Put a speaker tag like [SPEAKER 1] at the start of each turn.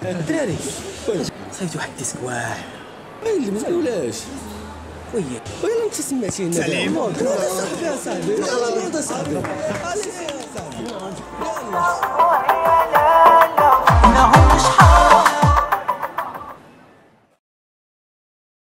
[SPEAKER 1] الدراري صيفط واحد الديسك واعر.
[SPEAKER 2] اللي ما تقولهاش
[SPEAKER 1] ويا
[SPEAKER 2] انت سمعتيني
[SPEAKER 1] سليم
[SPEAKER 2] صاحبي يا صاحبي.